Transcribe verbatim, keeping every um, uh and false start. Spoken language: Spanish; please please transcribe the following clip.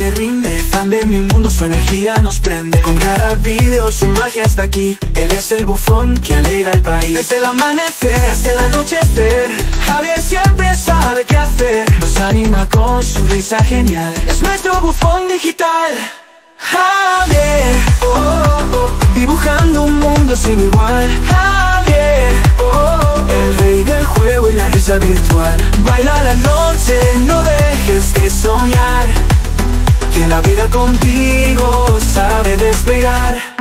se rinde. Fan de mi mundo, su energía nos prende. Con cada video su magia está aquí. Él es el bufón que alegra el país. Desde el amanecer hasta el anochecer, Javier siempre sabe qué hacer. Nos anima con su risa genial. Es nuestro bufón digital. Javier, oh, oh, oh, dibujando un mundo sin igual. Javier, oh, oh, el rey del juego y la risa virtual. Baila la noche, no dejes de soñar, que la vida contigo sabe despegar.